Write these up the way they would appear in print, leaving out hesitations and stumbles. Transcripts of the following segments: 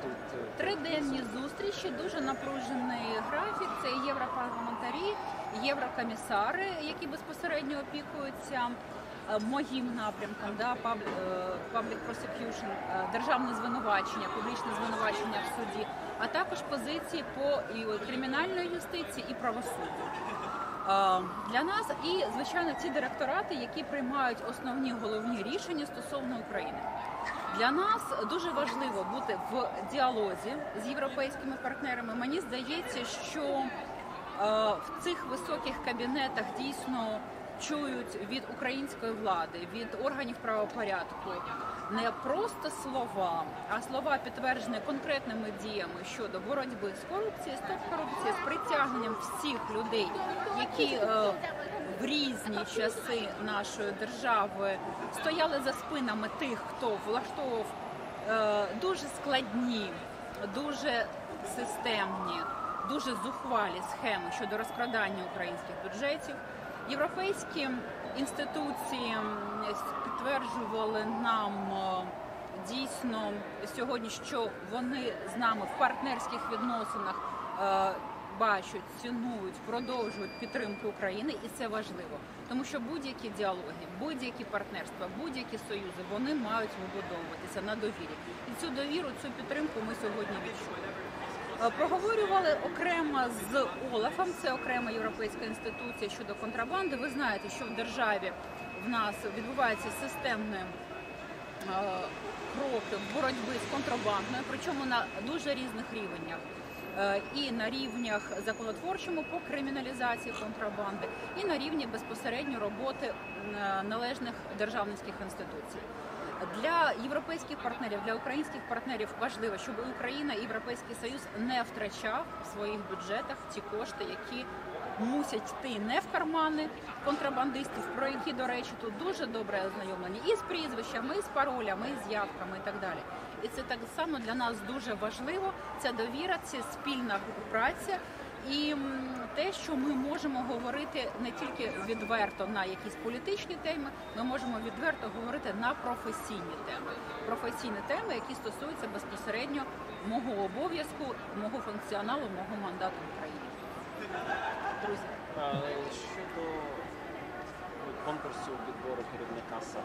тут? Триденні зустрічі, дуже напружений графік. Це європарламентарі, єврокомісари, які безпосередньо опікуються моїм напрямком, public prosecution, державне звинувачення, публічне звинувачення в суді, а також позиції по кримінальної юстиції і правосуддю. Для нас і, звичайно, ці директорати, які приймають основні головні рішення стосовно України. Для нас дуже важливо бути в діалозі з європейськими партнерами. Мені здається, що в цих високих кабінетах дійсно чують від української влади, від органів правопорядку не просто слова, а слова підтверджені конкретними діями щодо боротьби з корупцією, стоп-корупції, з притягненням всіх людей, які в різні часи нашої держави стояли за спинами тих, хто влаштовував дуже складні, дуже системні, дуже зухвалі схеми щодо розкрадання українських бюджетів. Європейські інституції підтверджували нам дійсно сьогодні, що вони з нами в партнерських відносинах бачать, цінують, продовжують підтримку України, і це важливо. Тому що будь-які діалоги, будь-які партнерства, будь-які союзи, вони мають вибудовуватися на довірі. І цю довіру, цю підтримку ми сьогодні відчули. Проговорювали окремо з ОЛАФом, це окрема європейська інституція щодо контрабанди. Ви знаєте, що в державі в нас відбуваються системні кроки в боротьбі з контрабандою, причому на дуже різних рівнях. І на рівнях законотворчому по криміналізації контрабанди, і на рівні безпосередньо роботи належних державницьких інституцій. Для європейських партнерів, для українських партнерів важливо, щоб Україна і Європейський Союз не втрачав в своїх бюджетах ті кошти, які мусять йти не в кармани контрабандистів, про які, до речі, тут дуже добре ознайомлені і з прізвищами, і з паролями, і з явками і так далі. І це так само для нас дуже важливо, ця довіра, це спільна праця і те, що ми можемо говорити не тільки відверто на якісь політичні теми, ми можемо відверто говорити на професійні теми. Професійні теми, які стосуються безпосередньо мого обов'язку, мого функціоналу, мого мандату в Україні. Друзі. Щодо конкурсу відбору керівника САП?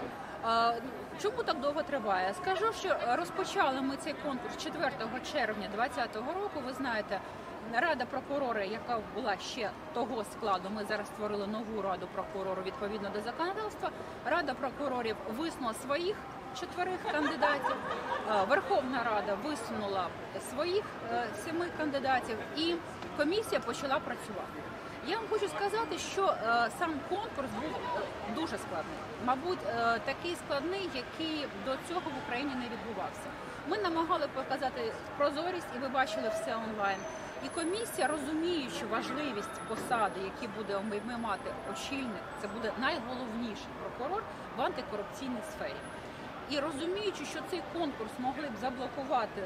Чому так довго триває? Скажу, що розпочали ми цей конкурс 4 червня 2020 року. Ви знаєте, Рада прокурорів, яка була ще того складу, ми зараз створили нову Раду прокурорів відповідно до законодавства. Рада прокурорів висунула своїх 4 кандидатів, Верховна Рада висунула своїх 7 кандидатів і комісія почала працювати. Я вам хочу сказати, що сам конкурс був дуже складний. Мабуть, такий складний, який до цього в Україні не відбувався. Ми намагали показати прозорість, і ви бачили все онлайн. І комісія, розуміючи важливість посади, які буде мати очільник, це буде найголовніший прокурор в антикорупційній сфері. І розуміючи, що цей конкурс могли б заблокувати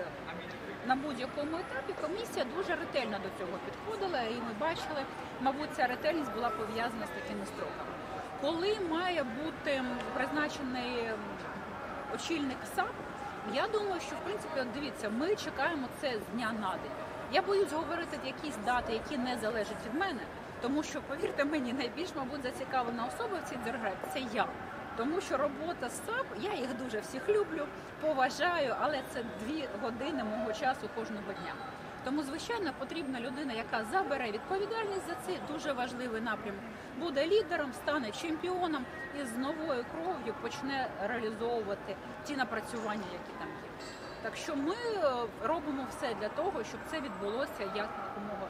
на будь-якому етапі, комісія дуже ретельно до цього підходила, і ми бачили, мабуть, ця ретельність була пов'язана з такими строками. Коли має бути призначений очільник САП, я думаю, що, в принципі, от дивіться, ми чекаємо це з дня на день. Я боюсь говорити якісь дати, які не залежать від мене, тому що, повірте мені, найбільш, мабуть, зацікавлена особа в цій державі – це я. Тому що робота з САП, я їх дуже всіх люблю, поважаю, але це 2 години мого часу кожного дня. Тому, звичайно, потрібна людина, яка забере відповідальність за цей дуже важливий напрямок, буде лідером, стане чемпіоном і з новою кров'ю почне реалізовувати ті напрацювання, які там є. Так що ми робимо все для того, щоб це відбулося якомога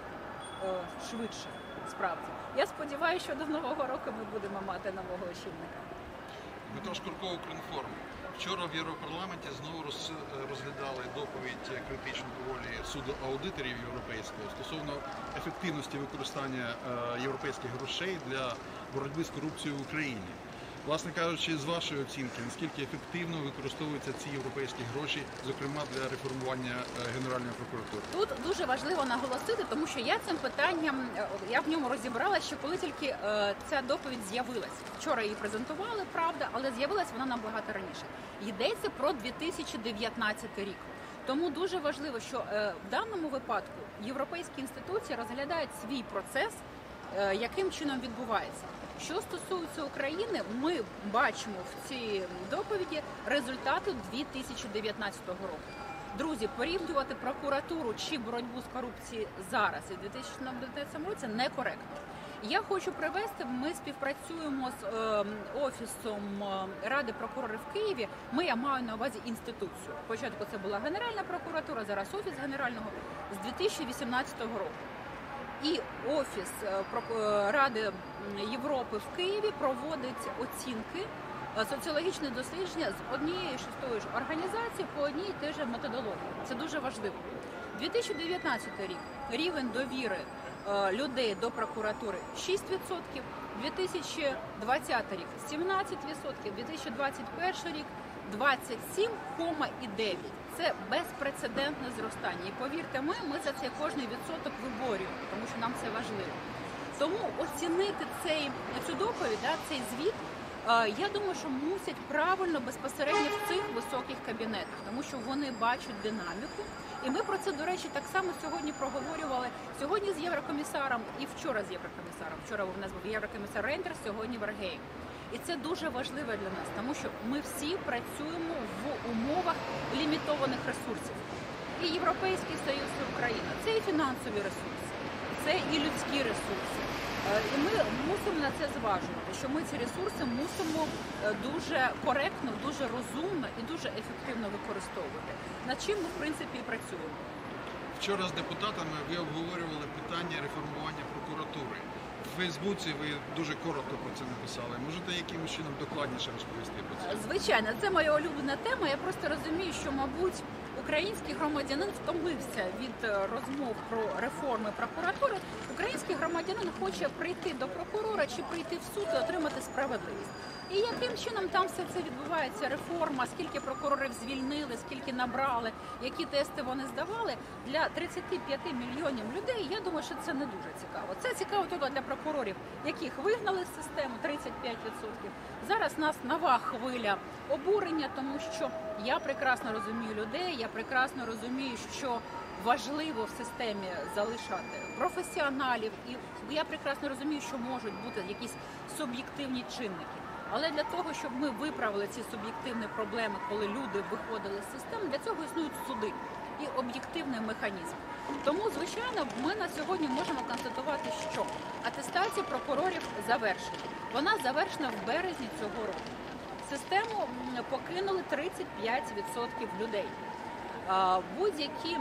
швидше, справді. Я сподіваюся, що до Нового року ми будемо мати нового очільника. Дмитро Шкурко, Укрінформ. Вчора в Європарламенті знову розглядали доповідь критичну доволі суду аудиторів європейського стосовно ефективності використання європейських грошей для боротьби з корупцією в Україні. Власне кажучи, з вашої оцінки, наскільки ефективно використовуються ці європейські гроші, зокрема для реформування Генеральної прокуратури? Тут дуже важливо наголосити, тому що я цим питанням, я в ньому розібралася, що коли тільки ця доповідь з'явилась. Вчора її презентували, правда, але з'явилась вона набагато раніше. Йдеться про 2019 рік. Тому дуже важливо, що в даному випадку європейські інституції розглядають свій процес, яким чином відбувається. Що стосується України, ми бачимо в цій доповіді результати 2019 року. Друзі, порівнювати прокуратуру чи боротьбу з корупцією зараз і в 2019 році некоректно. Я хочу привести, ми співпрацюємо з Офісом Ради прокурорів в Києві. Я маю на увазі інституцію. Спочатку це була Генеральна прокуратура, зараз Офіс Генерального з 2018 року. І Офіс Ради Європи в Києві проводить оцінки, соціологічне дослідження з однієї ж тої ж організації по одній і тій же методології. Це дуже важливо. 2019 рік рівень довіри людей до прокуратури 6%, 2020 рік 17%, 2021 рік 27,9%. Це безпрецедентне зростання. І повірте, ми за це кожний відсоток виборюємо, тому що нам це важливо. Тому оцінити цю доповідь, цей звіт, я думаю, що мусять правильно безпосередньо в цих високих кабінетах, тому що вони бачать динаміку. І ми про це, до речі, так само сьогодні проговорювали. Сьогодні з єврокомісаром і вчора з єврокомісаром. Вчора у нас був єврокомісар Рейндерс, сьогодні Варгеєв. І це дуже важливо для нас, тому що ми всі працюємо в умовах лімітованих ресурсів. І Європейський Союз, і Україна – це і фінансові ресурси, це і людські ресурси. І ми мусимо на це зважувати, що ми ці ресурси мусимо дуже коректно, дуже розумно і дуже ефективно використовувати. Над чим ми, в принципі, і працюємо. Вчора з депутатами ви обговорювали питання реформування прокуратури. В Фейсбуці ви дуже коротко про це написали. Можете якимось чином докладніше розповісти про це? Звичайно, це моя улюблена тема. Я просто розумію, що, мабуть, український громадянин втомився від розмов про реформи прокуратури. Український громадянин хоче прийти до прокурора чи прийти в суд і отримати справедливість. І яким чином там все це відбувається, реформа, скільки прокурорів звільнили, скільки набрали, які тести вони здавали, для 35 мільйонів людей, я думаю, що це не дуже цікаво. Це цікаво тільки для прокурорів, яких вигнали з системи, 35%. Зараз нас нова хвиля обурення, тому що я прекрасно розумію людей, я прекрасно розумію, що важливо в системі залишати професіоналів, і я прекрасно розумію, що можуть бути якісь суб'єктивні чинники. Але для того, щоб ми виправили ці суб'єктивні проблеми, коли люди виходили з системи, для цього існують суди і об'єктивний механізм. Тому, звичайно, ми на сьогодні можемо констатувати, що атестація прокурорів завершена. Вона завершена в березні цього року. Систему покинули 35% людей. Будь-які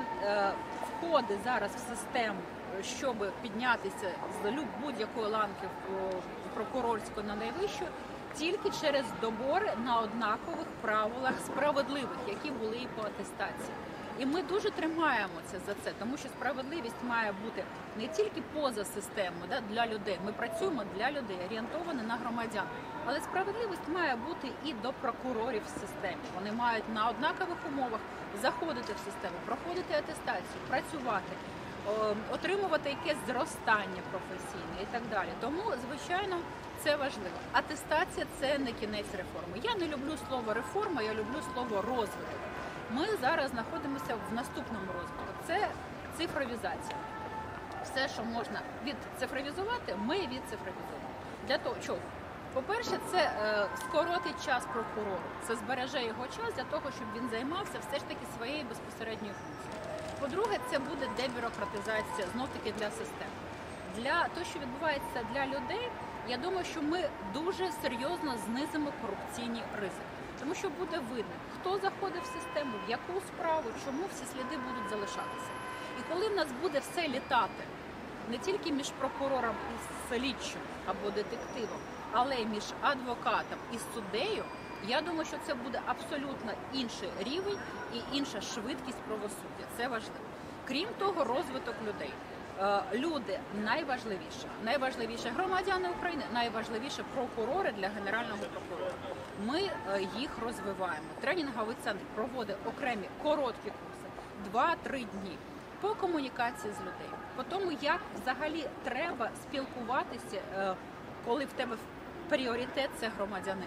входи зараз в систему, щоб піднятися з будь-якої ланки прокурорської на найвищу, тільки через добори на однакових правилах справедливих, які були і по атестації. І ми дуже тримаємося за це, тому що справедливість має бути не тільки поза системою для людей. Ми працюємо для людей, орієнтовані на громадян. Але справедливість має бути і до прокурорів в системі. Вони мають на однакових умовах заходити в систему, проходити атестацію, працювати, отримувати якесь зростання професійне і так далі. Тому, звичайно, це важливо. Атестація – це не кінець реформи. Я не люблю слово реформа, я люблю слово розвиток. Ми зараз знаходимося в наступному розвитку. Це цифровізація. Все, що можна відцифровізувати, ми відцифровізуємо. Для того, чого? По-перше, це скоротить час прокурору. Це збереже його час для того, щоб він займався все ж таки своєю безпосередньою функцією. По-друге, це буде дебюрократизація, знов-таки для системи. Для того, що відбувається для людей, я думаю, що ми дуже серйозно знизимо корупційні ризики. Тому що буде видно, хто заходить в систему, в яку справу, чому всі сліди будуть залишатися. І коли в нас буде все літати, не тільки між прокурором і слідчим або детективом, але й між адвокатом і суддею, я думаю, що це буде абсолютно інший рівень і інша швидкість правосуддя. Це важливо. Крім того, розвиток людей. Люди найважливіше. Найважливіше громадяни України, найважливіше прокурори для Генерального прокурора. Ми їх розвиваємо. Тренінговий центр проводить окремі короткі курси, 2-3 дні, по комунікації з людьми, по тому, як взагалі треба спілкуватися, коли в тебе пріоритет – це громадянин.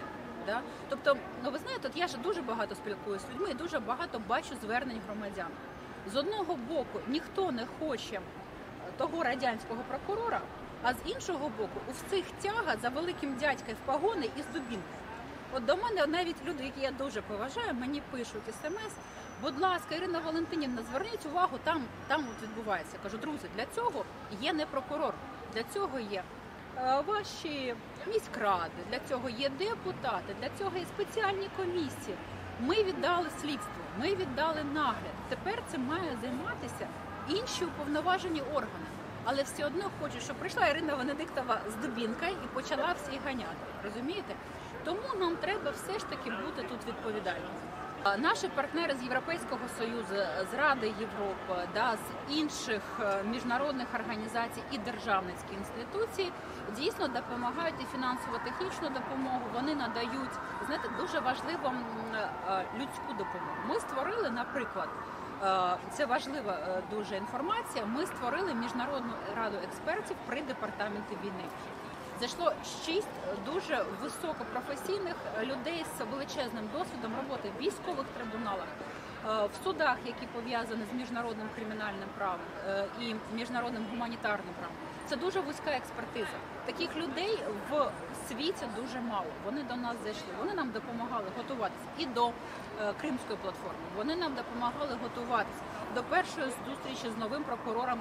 Да? Тобто, ну ви знаєте, от я ж дуже багато спілкуюся з людьми і дуже багато бачу звернень громадян. З одного боку, ніхто не хоче того радянського прокурора, а з іншого боку, у всіх тяга за великим дядькою в погони і з дубінкою. От до мене навіть люди, які я дуже поважаю, мені пишуть смс, будь ласка, Ірина Валентинівна, зверніть увагу, там от відбувається. Я кажу, друзі, для цього є не прокурор, для цього є ваші міськради, для цього є депутати, для цього є спеціальні комісії. Ми віддали слідство, ми віддали нагляд. Тепер цим має займатися інші уповноважені органи. Але все одно хочу, щоб прийшла Ірина Венедиктова з дубінкою і почала всіх ганяти. Розумієте? Тому нам треба все ж таки бути тут відповідальними. Наші партнери з Європейського Союзу, з Ради Європи, з інших міжнародних організацій і державницькі інституції дійсно допомагають і фінансово-технічну допомогу. Вони надають, знаєте, дуже важливу людську допомогу. Ми створили, наприклад, це важлива дуже інформація, ми створили Міжнародну раду експертів при департаменті війни. Зайшло 6 дуже високопрофесійних людей з величезним досвідом роботи в військових трибуналах, в судах, які пов'язані з міжнародним кримінальним правом і міжнародним гуманітарним правом. Це дуже вузька експертиза. Таких людей в світі дуже мало. Вони до нас зайшли, вони нам допомагали готуватися і до Кримської платформи. Вони нам допомагали готуватися до першої зустрічі з новим прокурором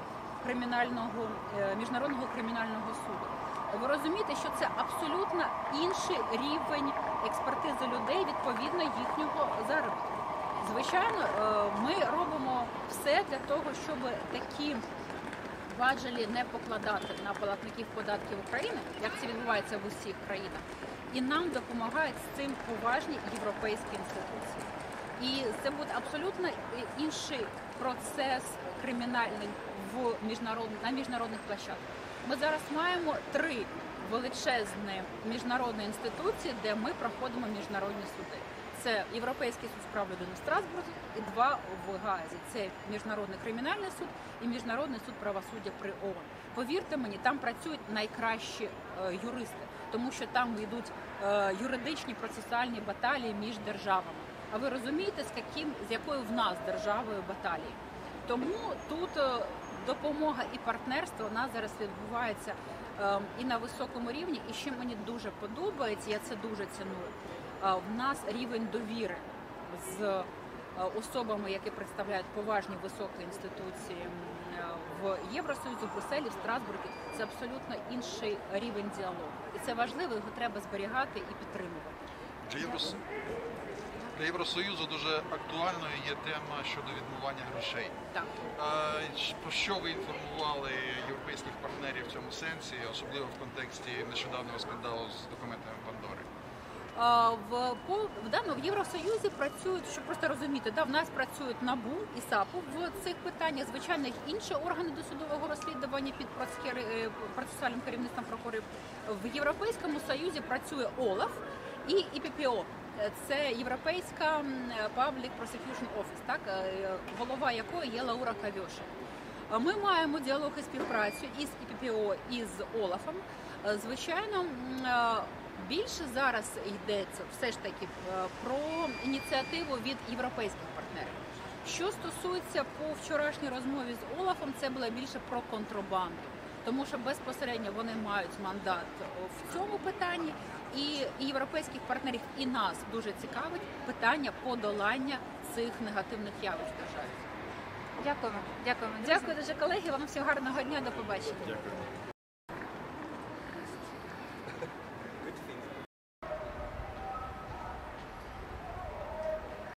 Міжнародного кримінального суду. Ви розумієте, що це абсолютно інший рівень експертизи людей відповідно їхнього заробітку. Звичайно, ми робимо все для того, щоб такі важелі не покладати на платників податків України, як це відбувається в усіх країнах. І нам допомагають з цим поважні європейські інституції. І це буде абсолютно інший процес кримінальний на міжнародних площадках. Ми зараз маємо 3 величезні міжнародні інституції, де ми проходимо міжнародні суди. Це Європейський суд з прав людини в Страсбурзі і 2 в Гаазі. Це Міжнародний кримінальний суд і Міжнародний суд правосуддя при ООН. Повірте мені, там працюють найкращі юристи, тому що там йдуть юридичні процесуальні баталії між державами. А ви розумієте, з якою в нас державою баталії? Тому тут допомога і партнерство у нас зараз відбувається і на високому рівні. І ще мені дуже подобається, я це дуже ціную, в нас рівень довіри з особами, які представляють поважні високі інституції в Євросоюзі, в Брюсселі, в Страсбурзі. Це абсолютно інший рівень діалогу. І це важливо, його треба зберігати і підтримувати. Для Євросоюзу дуже актуальною є тема щодо відмивання грошей. Так. Про що ви інформували європейських партнерів в цьому сенсі, особливо в контексті нещодавнього скандалу з документами Пандори? В Євросоюзі працюють, щоб просто розуміти, в нас працюють НАБУ і САПу в цих питаннях, звичайно, інші органи досудового розслідування під процесуальним керівництвом прокурорів. В Європейському Союзі працює ОЛАФ і ІППО. Це Європейська Public Prosecution Office, так, голова якої є Лаура Кавьоша. Ми маємо діалог і співпрацю із ІППО, і з ОЛАФом. Звичайно, більше зараз йдеться все ж таки про ініціативу від європейських партнерів. Що стосується по вчорашній розмові з ОЛАФом, це було більше про контрабанду, тому що безпосередньо вони мають мандат в цьому питанні, і європейських партнерів, і нас дуже цікавить питання подолання цих негативних явищ в державі. Дякуємо. Дякую дуже, колеги. Вам всього гарного дня. До побачення. Дякую.